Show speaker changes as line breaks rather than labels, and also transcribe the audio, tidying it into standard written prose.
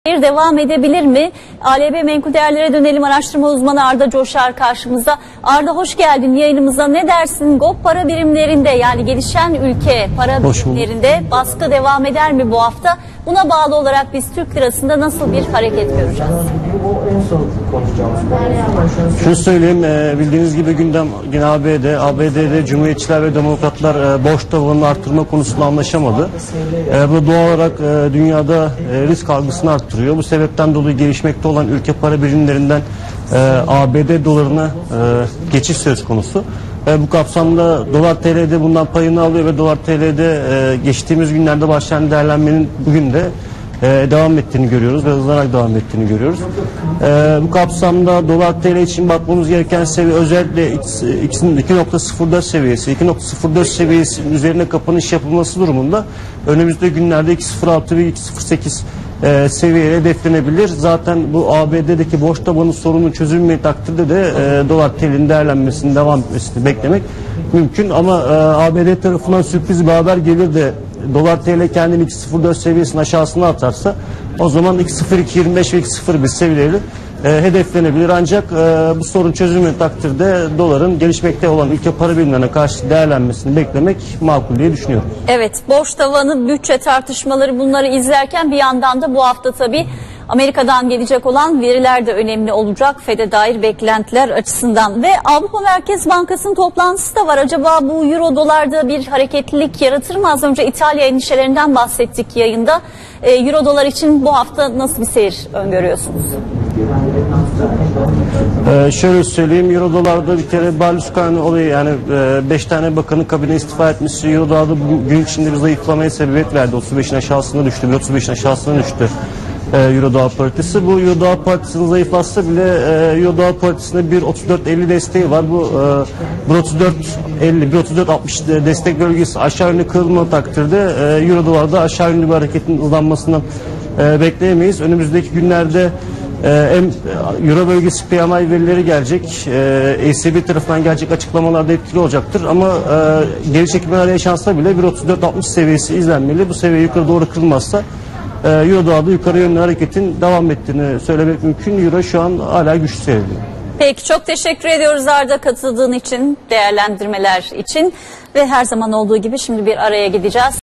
Devam edebilir mi? ALB Menkul Değerlere dönelim. Araştırma uzmanı Arda Coşar karşımızda. Arda hoş geldin yayınımıza. Ne dersin? GOP para birimlerinde, yani gelişen ülke para birimlerinde baskı devam eder mi bu hafta? Buna bağlı olarak biz Türk lirasında nasıl bir hareket göreceğiz?
Şunu söyleyeyim, bildiğiniz gibi gündem yine ABD'de Cumhuriyetçiler ve Demokratlar borç tavanını arttırma konusunda anlaşamadı. Bu doğal olarak dünyada risk algısını arttırıyor. Bu sebepten dolayı gelişmekte olan ülke para birimlerinden ABD dolarına geçiş söz konusu. Bu kapsamda dolar TL'de bundan payını alıyor ve dolar TL'de geçtiğimiz günlerde başlayan değerlenmenin bugün de devam ettiğini görüyoruz ve hızlanarak devam ettiğini görüyoruz. Bu kapsamda dolar TL için bakmamız gereken seviye özellikle 2.04 seviyesi. 2.04 seviyesinin üzerine kapanış yapılması durumunda önümüzdeki günlerde 2.06 ve 2.08 seviyeye hedeflenebilir. Zaten bu ABD'deki borç tabanı sorunu çözülmediği takdirde de dolar TL'nin değerlenmesinin devam etmesini beklemek mümkün. Ama ABD tarafından sürpriz bir haber gelir de dolar TL kendini 2.04 seviyesinin aşağısına atarsa o zaman 2.0225 ve 2.01 seviyeleri hedeflenebilir. Ancak bu sorun çözülmediği takdirde doların gelişmekte olan ülke para birimlerine karşı değerlenmesini beklemek makul diye düşünüyorum.
Evet, borç tavanı, bütçe tartışmaları, bunları izlerken bir yandan da bu hafta tabii Amerika'dan gelecek olan veriler de önemli olacak FED'e dair beklentiler açısından. Ve Avrupa Merkez Bankası'nın toplantısı da var. Acaba bu euro dolarda bir hareketlilik yaratır mı? Az önce İtalya endişelerinden bahsettik yayında. Euro dolar için bu hafta nasıl bir seyir öngörüyorsunuz?
Şöyle söyleyeyim, euro dolarda bir kere Berlusconi olayı, yani 5 tane bakanın kabine istifa etmesi euro dolarda gün içinde bir zayıflamaya sebebiyet verdi. 35'in aşağısına düştü, 35'in aşağısına düştü euro dolar paritesi. Bu euro dolar paritesinin zayıflatsa bile euro dolar paritesinde bir 34.50 desteği var. Bu 1.34.50 destek bölgesi aşağı yönlü kırılma takdirde euro dolarda aşağı yönlü bir hareketin hızlanmasından bekleyemeyiz. Önümüzdeki günlerde Euro bölgesi PMI verileri gelecek. ECB tarafından gelecek açıklamalar da etkili olacaktır. Ama geri çekilmeler yaşansa bile 1.34.60 seviyesi izlenmeli. Bu seviye yukarı doğru kırılmazsa Euro dolarda yukarı yönlü hareketin devam ettiğini söylemek mümkün. Euro şu an hala güçlü seyrediyor.
Peki, çok teşekkür ediyoruz Arda katıldığın için, değerlendirmeler için ve her zaman olduğu gibi şimdi bir araya gideceğiz.